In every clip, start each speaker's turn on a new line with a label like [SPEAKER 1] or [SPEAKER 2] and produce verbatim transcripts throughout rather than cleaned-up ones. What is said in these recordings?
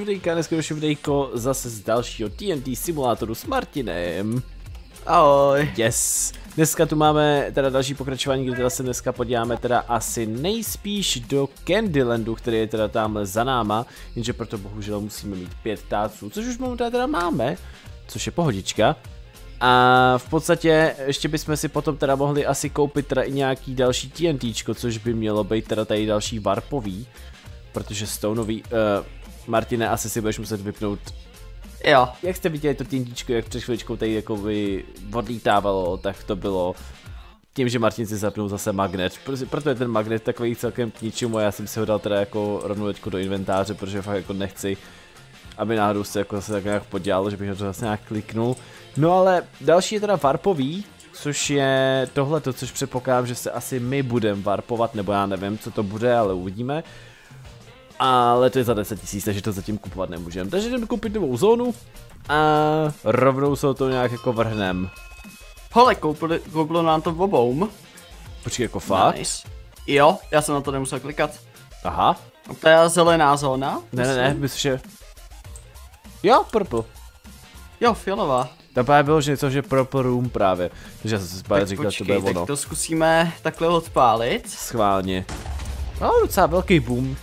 [SPEAKER 1] videjka, dneska už videjko zase z dalšího T N T simulátoru s Martinem.
[SPEAKER 2] Ahoj.
[SPEAKER 1] Yes. Dneska tu máme teda další pokračování, kde teda se dneska podíváme teda asi nejspíš do Candylandu, který je teda tamhle za náma, jenže proto bohužel musíme mít pět táců, což už momentálně teda máme, což je pohodička. A v podstatě ještě bychom si potom teda mohli asi koupit teda i nějaký další TNTčko, což by mělo být teda tady další warpový, protože stoneový, uh, Martine, asi si budeš muset vypnout.
[SPEAKER 2] Jo.
[SPEAKER 1] Jak jste viděli to TNTčko, jak před chviličkou tady jakoby odlítávalo, tak to bylo tím, že Martin si zapnul zase magnet, proto je ten magnet takový celkem k ničemu a já jsem si ho dal teda jako rovnou do inventáře, protože fakt jako nechci, aby náhodou se jako se tak nějak podělalo, že bych ho to zase nějak kliknul. No ale další je teda warpový, což je tohleto, což předpokládám, že se asi my budeme warpovat, nebo já nevím, co to bude, ale uvidíme. Ale to je za deset tisíc, takže to zatím kupovat nemůžeme. Takže jdeme koupit novou zónu a rovnou se to nějak jako vrhnem.
[SPEAKER 2] Hele, koupili, koupilo nám to v obou.
[SPEAKER 1] Počkej, jako fakt?
[SPEAKER 2] Nice. Jo, já jsem na to nemusel klikat.
[SPEAKER 1] Aha.
[SPEAKER 2] A to je zelená zóna?
[SPEAKER 1] Ne, ne, ne, myslím, že... Jo, purple.
[SPEAKER 2] Jo, fialová.
[SPEAKER 1] Tam právě bylo, že něco, že purple room právě. Takže já jsem si právě říkal,
[SPEAKER 2] počkej,
[SPEAKER 1] to bude ono.
[SPEAKER 2] Tak to zkusíme takhle odpálit.
[SPEAKER 1] Schválně. No, docela velký boom.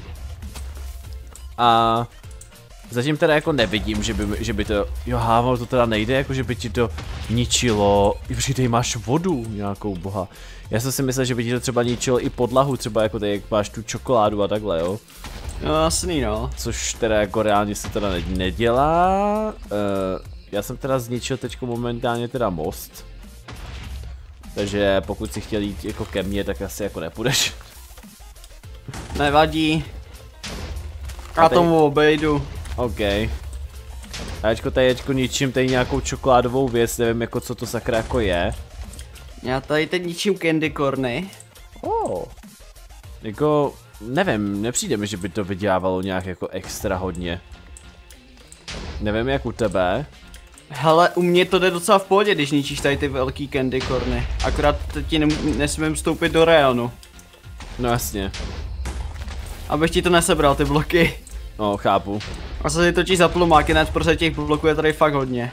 [SPEAKER 1] A zatím teda jako nevidím, že by, že by to, jo hámo, to teda nejde, jako že by ti to ničilo, počkej, tady máš vodu nějakou, boha. Já jsem si myslel, že by ti to třeba ničilo i podlahu, třeba jako tady, jak máš tu čokoládu a takhle, jo.
[SPEAKER 2] No jasný, no.
[SPEAKER 1] Což teda jako reálně se teda nedělá. Uh, já jsem teda zničil teďko momentálně teda most. Takže pokud si chtěl jít jako ke mně, tak asi jako nepůjdeš.
[SPEAKER 2] Nevadí. Já tomu obejdu.
[SPEAKER 1] OK. A ječko tady ječko ničím tady nějakou čokoládovou věc, nevím jako co to sakra jako je.
[SPEAKER 2] Já tady teď ničím candy corny.
[SPEAKER 1] Oh. Jako, nevím, nepřijde mi, že by to vydělávalo nějak jako extra hodně. Nevím jak u tebe.
[SPEAKER 2] Hele, u mě to jde docela v pohodě, když ničíš tady ty velký candy corny. Akorát ti nesmím vstoupit do rajonu.
[SPEAKER 1] No jasně.
[SPEAKER 2] Abych ti to nesebral, ty bloky.
[SPEAKER 1] No, chápu.
[SPEAKER 2] A se si točí za plumákinec, protože těch bloků je tady fakt hodně.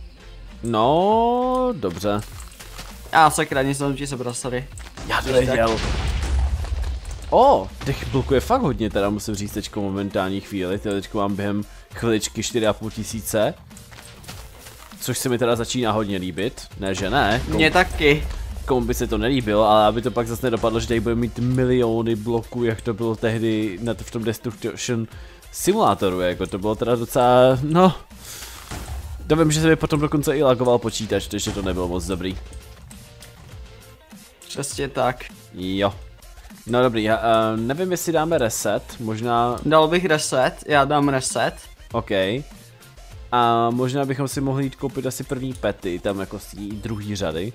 [SPEAKER 1] No, dobře.
[SPEAKER 2] Já sakra, nic jsem ti sebral, sorry.
[SPEAKER 1] Já to neděl. O, těch bloků je fakt hodně, teda musím říct teďko momentální chvíli. Teďko mám během chviličky čtyři a půl tisíce. Což se mi teda začíná hodně líbit. Ne, že ne. Komu,
[SPEAKER 2] Mně taky.
[SPEAKER 1] Komu by se to nelíbilo, ale aby to pak zase nedopadlo, že tady budeme mít miliony bloků, jak to bylo tehdy na to, v tom Destruction simulátoru, jako to bylo teda docela, no. To vím, že se mi potom dokonce i lagoval počítač, takže to nebylo moc dobrý.
[SPEAKER 2] Přesně tak.
[SPEAKER 1] Jo. No dobrý, já uh, nevím, jestli dáme reset, možná...
[SPEAKER 2] Dal bych reset, já dám reset.
[SPEAKER 1] OK. A možná bychom si mohli jít koupit asi první pety, tam jako z té druhé řady.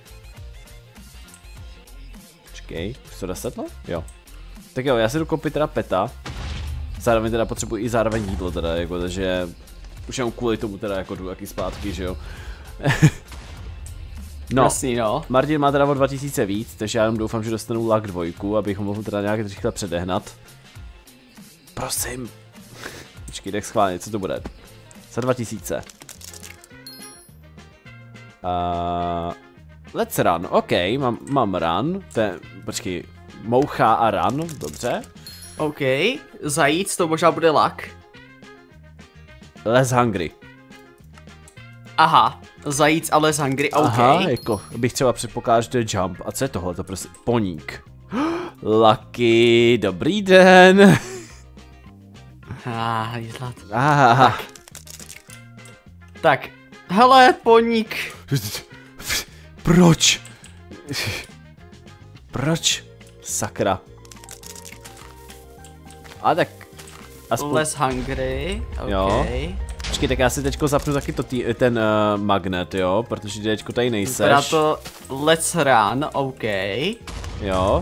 [SPEAKER 1] Počkej, už to resetlo? Jo. Tak jo, já si jdu koupit teda peta. Zároveň teda potřebuji i zároveň jídlo teda, jako, takže... Už jenom kvůli tomu teda jako jdu jaký zpátky, že jo. No,
[SPEAKER 2] Jasný, no.
[SPEAKER 1] Martin má teda o dva tisíce víc, takže já jenom doufám, že dostanu lak dvojku, abych ho mohl teda nějak rychle předehnat. Prosím. Počkej, tak schválně, co to bude? Za dva tisíce. Uh, let's run, OK, mám, mám run, to je, počkej, moucha a run, dobře.
[SPEAKER 2] OK, zajíc, to možná bude lak.
[SPEAKER 1] Less hungry.
[SPEAKER 2] Aha, zajíc a less hungry, OK.
[SPEAKER 1] Aha, jako bych třeba předpokládal, že to je jump. A co je tohle, to prostě poník. Lucky, dobrý den.
[SPEAKER 2] Ah, jízlat.
[SPEAKER 1] Ah.
[SPEAKER 2] Tak. tak, hele, poník.
[SPEAKER 1] Proč? Proč? Sakra. A tak...
[SPEAKER 2] Aspoň... Less hungry, OK.
[SPEAKER 1] Jo. Počkej, tak já si teďko zapnu taky to tý, ten uh, magnet, jo, protože teďko tady nejseš.
[SPEAKER 2] Vypadá to let's run, OK.
[SPEAKER 1] Jo.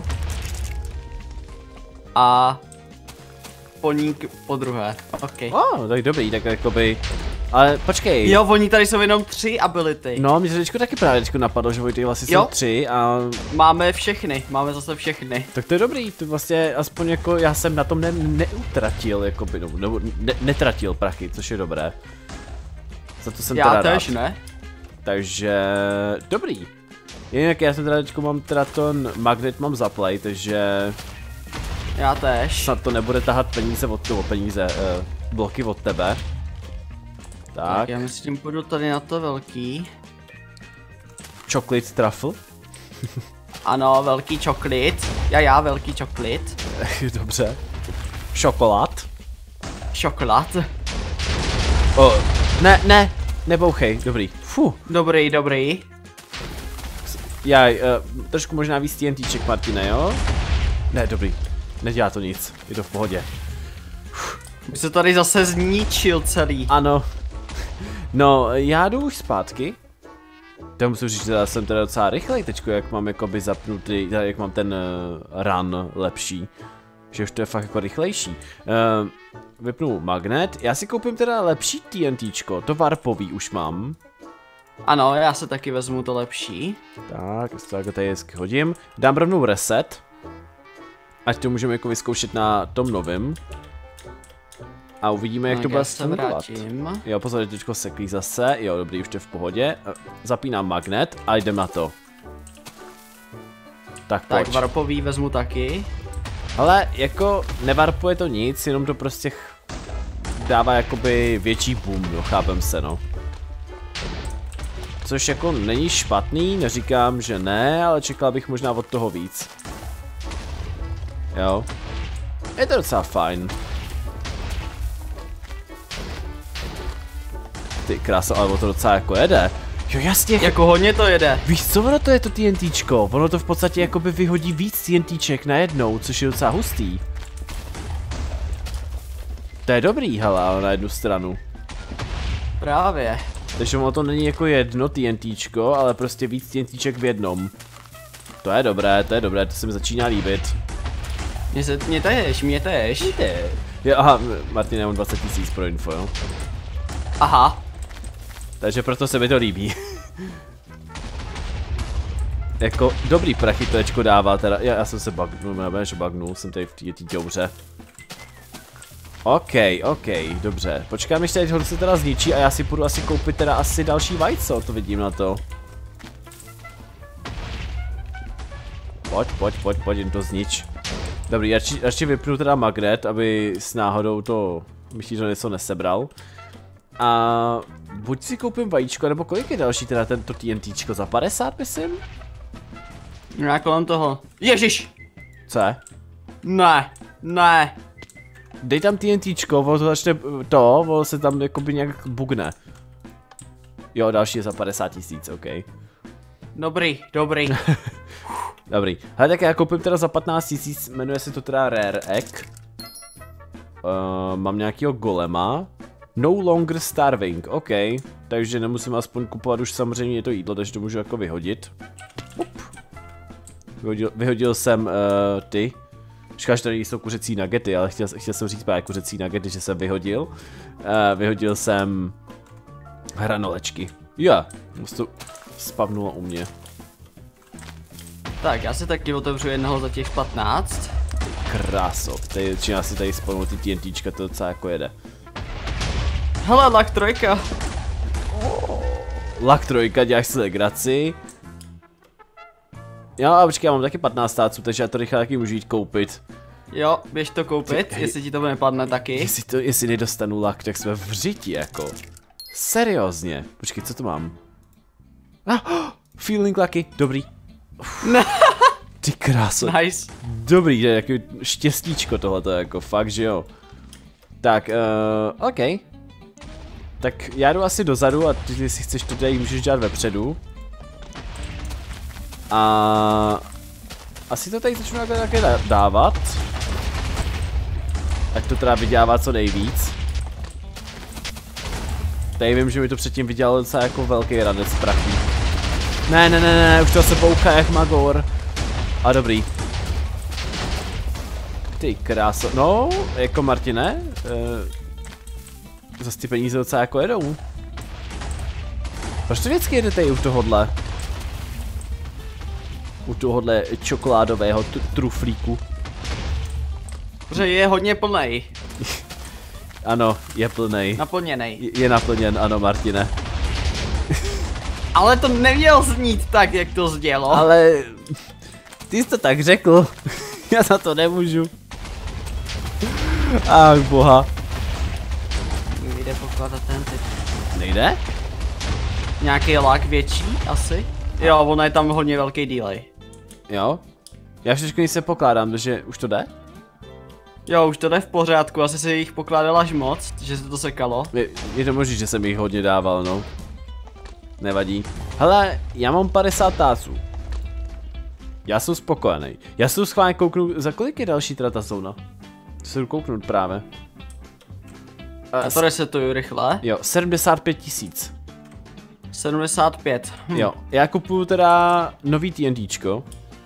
[SPEAKER 2] A poník po druhé, OK.
[SPEAKER 1] Oh, tak dobrý, tak jakoby Ale počkej.
[SPEAKER 2] Jo, oni tady jsou jenom tři ability.
[SPEAKER 1] No, mě to teďko taky právě teďko napadlo, že Vojty vlastně
[SPEAKER 2] Jo.
[SPEAKER 1] jsou tři a...
[SPEAKER 2] Máme všechny, máme zase všechny.
[SPEAKER 1] Tak to je dobrý, to vlastně aspoň jako já jsem na tom ne, neutratil, jakoby, no, nebo ne, netratil prachy, což je dobré. Za to jsem
[SPEAKER 2] Já
[SPEAKER 1] teda
[SPEAKER 2] tež
[SPEAKER 1] rád.
[SPEAKER 2] ne.
[SPEAKER 1] Takže, dobrý. Jinak já jsem teda teďko mám teda ten magnet mám zaplay, takže
[SPEAKER 2] Já tež.
[SPEAKER 1] snad to nebude tahat peníze od toho, peníze, uh, bloky od tebe. Tak,
[SPEAKER 2] Tak já myslím, půjdu tady na to velký.
[SPEAKER 1] chocolate truffle.
[SPEAKER 2] Ano, velký čoklit. Já, já, velký čoklit.
[SPEAKER 1] Dobře. Šokolád.
[SPEAKER 2] Šokolad.
[SPEAKER 1] Oh, ne, ne, nebouchej, dobrý. Fuh.
[SPEAKER 2] Dobrý, dobrý.
[SPEAKER 1] Jaj, uh, trošku možná víc TNTček, Martine, jo? Ne, dobrý. Nedělá to nic, je to v pohodě.
[SPEAKER 2] Už se tady zase zničil celý.
[SPEAKER 1] Ano. No, já jdu už zpátky. To musím říct, že já jsem teda docela rychlej teďko, jak mám jakoby zapnutý, jak mám ten uh, run lepší. Že už to je fakt jako rychlejší. Uh, vypnu magnet, já si koupím teda lepší TNTčko, to warpový už mám.
[SPEAKER 2] Ano, já se taky vezmu to lepší.
[SPEAKER 1] Tak, to jako tady hezky hodím. Dám rovnou reset. Ať to můžeme jako vyzkoušet na tom novém. A uvidíme, jak
[SPEAKER 2] Tak
[SPEAKER 1] to
[SPEAKER 2] já
[SPEAKER 1] bude
[SPEAKER 2] se
[SPEAKER 1] fungovat.
[SPEAKER 2] vrátím.
[SPEAKER 1] Jo, pozor, teďko seklí zase. Jo, dobrý, už to je v pohodě. Zapínám magnet a jdem na to. Tak
[SPEAKER 2] Tak
[SPEAKER 1] pojď.
[SPEAKER 2] varpový vezmu taky.
[SPEAKER 1] Ale jako nevarpuje to nic, jenom to prostě ch... dává jakoby větší boom, no, chápem se, no. Což jako není špatný, neříkám, že ne, ale čekal bych možná od toho víc. Jo. Je to docela fajn. Ty krása, ale o to docela jako jede. Jo, jasně.
[SPEAKER 2] Jako hodně to jede.
[SPEAKER 1] Víš co, ono to je to TNTčko, ono to v podstatě jakoby vyhodí víc TNTček najednou, což je docela hustý. To je dobrý, hele, na jednu stranu.
[SPEAKER 2] Právě.
[SPEAKER 1] Takže ono to není jako jedno TNTčko, ale prostě víc TNTček v jednom. To je dobré, to je dobré, to se mi začíná líbit.
[SPEAKER 2] Mě se, mě tež, mě tež.
[SPEAKER 1] Jo, aha, Martin, já mám dvacet tisíc pro info, jo.
[SPEAKER 2] Aha.
[SPEAKER 1] Takže proto se mi to líbí. Jako dobrý prachy to ečko dává teda, já, já jsem se bugnul, já že bugnul, jsem tady v té děuře. OK, OK, dobře, počkám, ještě teď ho se teda zničí a já si půjdu asi koupit teda asi další vajco, to vidím na to. Pojď, pojď, pojď, pojď, jen to znič. Dobrý, já ještě vypnu teda magnet, aby s náhodou to, myslím, že něco nesebral. A buď si koupím vajíčko, nebo kolik je další teda tento TNTčko, za padesát myslím?
[SPEAKER 2] Já kolem toho. Ježiš!
[SPEAKER 1] Co je?
[SPEAKER 2] Ne, ne.
[SPEAKER 1] Dej tam TNTčko, ono to začne to, ono se tam jakoby nějak bugne. Jo, další je za padesát tisíc, OK.
[SPEAKER 2] Dobrý, dobrý.
[SPEAKER 1] Dobrý, hele, tak já koupím teda za patnáct tisíc, jmenuje se to teda Rare Egg. Uh, mám nějakýho golema. No longer starving, OK. Takže nemusím aspoň kupovat už samozřejmě to jídlo, takže to můžu jako vyhodit. Up. Vyhodil, vyhodil jsem uh, ty. Škoda, že tady jsou kuřecí nuggety, ale chtěl, chtěl jsem říct právě kuřecí nuggety, že jsem vyhodil. Uh, vyhodil jsem hranolečky. Jo, yeah, to spavnulo u mě.
[SPEAKER 2] Tak, já si taky otevřu jednoho za těch patnáct.
[SPEAKER 1] Kráso, tady začíná si tady spavnout ty TNTčka, to docela jako jede.
[SPEAKER 2] Hele, lak trojka.
[SPEAKER 1] Lak trojka, děláš si legraci. Jo, a počkej, já mám taky patnáct stáců, takže já to rychle taky můžu jít koupit.
[SPEAKER 2] Jo, běž to koupit,
[SPEAKER 1] Ty-
[SPEAKER 2] jestli ti to nepadne taky.
[SPEAKER 1] Jestli, to, jestli nedostanu lak, tak jsme v řiti, jako. Seriózně. Počkej, co to mám? Ah, oh, feeling lucky, dobrý.
[SPEAKER 2] Ne.
[SPEAKER 1] Ty kráso.
[SPEAKER 2] Nice.
[SPEAKER 1] Dobrý, že jaký štěstíčko tohleto, jako fakt, že jo. Tak, uh, OK. Tak já jdu asi dozadu a ty si chceš to tady můžeš dělat vepředu. A asi to tady začnu takhle také dávat. Ať to teda vydělává co nejvíc. Tady vím, že mi to předtím vydělalo docela jako velký radec prachů. Ne, ne, ne, ne, už to se bouká jak magor. A dobrý. Ty kráso, no, jako Martine. Uh, zase ty peníze docela jako jedou. Proč to vždycky jedete i u tohohle? U tohohle čokoládového truflíku.
[SPEAKER 2] Protože je hodně plnej.
[SPEAKER 1] Ano, je plnej.
[SPEAKER 2] Naplněnej.
[SPEAKER 1] Je, je naplněn, ano, Martine.
[SPEAKER 2] Ale to neměl znít tak, jak to zdělo.
[SPEAKER 1] Ale ty jsi to tak řekl. Já za to nemůžu. Ach boha.
[SPEAKER 2] Jde pokládat ten typ.
[SPEAKER 1] Nejde?
[SPEAKER 2] Nějaký lak větší, asi? Jo, ono je tam hodně velký delay.
[SPEAKER 1] Jo? Já všechny se pokládám, takže už to jde?
[SPEAKER 2] Jo, už to jde v pořádku, asi se jich pokládal až moc, že se to sekalo.
[SPEAKER 1] Je, je to možný, že jsem jich hodně dával, no. Nevadí. Hele, já mám padesát táců. Já jsem spokojený. Já jsem schválně kouknu, za kolik je další teda ta zóna? To se jdu kouknout právě.
[SPEAKER 2] A to resetuju rychle.
[SPEAKER 1] Jo, sedmdesát pět tisíc.
[SPEAKER 2] sedmdesát pět. Hm.
[SPEAKER 1] Jo, já kupuju teda nový TNTčko.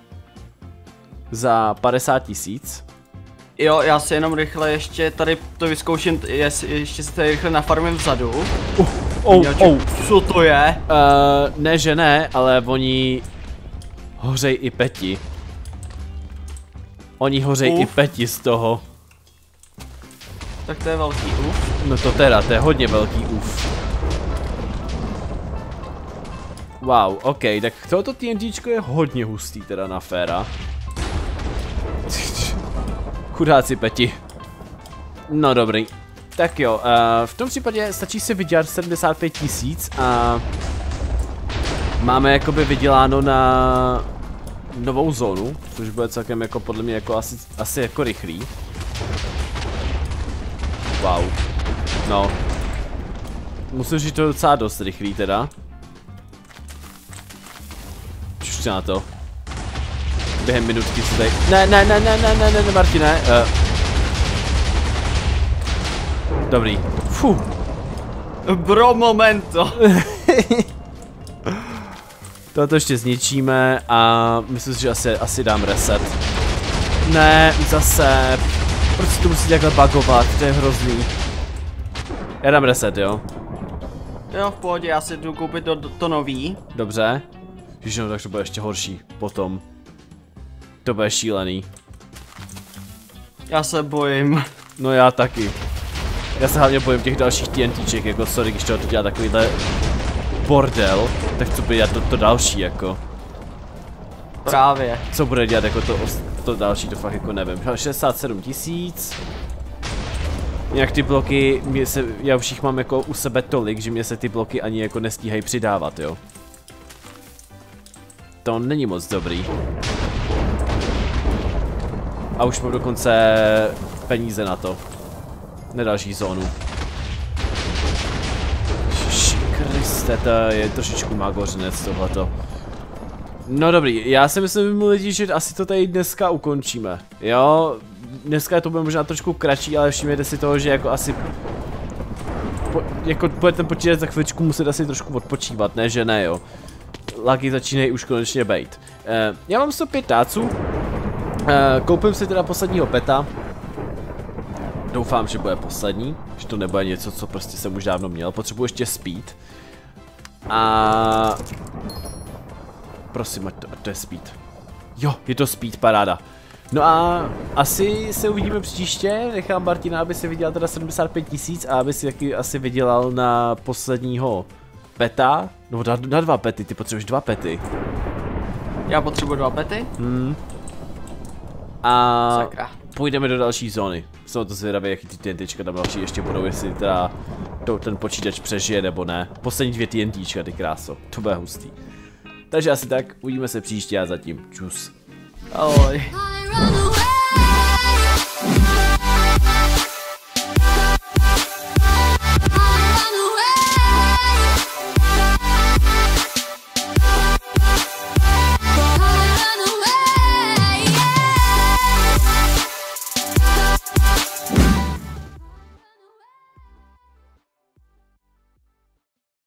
[SPEAKER 1] Za padesát tisíc.
[SPEAKER 2] Jo, já si jenom rychle ještě tady to vyzkouším, jest, ještě si tady rychle nafarmím vzadu.
[SPEAKER 1] Uh, oh, oh.
[SPEAKER 2] Co to je?
[SPEAKER 1] Uh, ne, že ne, ale oni hořej i peti. Oni hořej
[SPEAKER 2] Uf.
[SPEAKER 1] i peti z toho.
[SPEAKER 2] Tak to je velký uf.
[SPEAKER 1] No to teda, to je hodně velký uf. Wow, ok, tak tohoto TNTčko je hodně hustý teda na féra. Chudáci peti. No dobrý. Tak jo, uh, v tom případě stačí si vydělat sedmdesát pět tisíc a máme jakoby vyděláno na novou zónu, což bude celkem jako podle mě jako asi, asi jako rychlý. Wow. No. Musím říct, to docela dost rychlý teda. Čuž na to. Během minutky se tady... Ne, ne, ne, ne, ne, ne, ne, ne, Martine. Uh. Dobrý. Fuh.
[SPEAKER 2] Bro, momento.
[SPEAKER 1] Toto ještě zničíme a myslím si, že asi, asi dám reset. Ne, zase. Proč to musí takhle bugovat, to je hrozný. Já dám reset, jo?
[SPEAKER 2] Jo, v pohodě, já si jdu koupit to, to nový.
[SPEAKER 1] Dobře. Když no, tak to bude ještě horší potom. To bude šílený.
[SPEAKER 2] Já se bojím.
[SPEAKER 1] No já taky. Já se hlavně bojím těch dalších TNTček, jako sorry, když to dělá takovýhle bordel, tak co bude dělat to, to další, jako.
[SPEAKER 2] Právě.
[SPEAKER 1] Co bude dělat jako to, to další, to fakt jako nevím. šedesát sedm tisíc. Nějak ty bloky, mě se, já už jich mám jako u sebe tolik, že mě se ty bloky ani jako nestíhají přidávat, jo. To není moc dobrý. A už mám dokonce peníze na to. Na další zónu. Ježiši Kriste, to je trošičku magořinec tohleto. No dobrý, já si myslím, lidi, že asi to tady dneska ukončíme. Jo, dneska to bude možná trošku kratší, ale všimněte si toho, že jako asi... Po, jako bude ten počítač za chviličku muset asi trošku odpočívat, ne že ne jo. Lagy začínají už konečně bejt. Uh, já mám sto pět táců. Uh, koupím si teda posledního peta. Doufám, že bude poslední, že to nebude něco, co prostě jsem už dávno měl. Potřebuji ještě speed. A... Prosím, ať to, ať to je speed. Jo, je to speed, paráda. No a asi se uvidíme příště. Nechám Martina, aby si vydělal teda sedmdesát pět tisíc a aby si taky asi vydělal na posledního peta. No na, na dva pety, ty potřebuješ dva pety.
[SPEAKER 2] Já potřebuji dva pety.
[SPEAKER 1] Hmm. A
[SPEAKER 2] Sakra.
[SPEAKER 1] Půjdeme do další zóny. Jsem to zvědavý, jaký ty TNTčka tam další ještě budou, jestli teda to, ten počítač přežije nebo ne. Poslední dvě TNTčka, ty kráso, to bude hustý. Takže asi tak, uvidíme se příště a zatím čus.
[SPEAKER 2] Ahoj.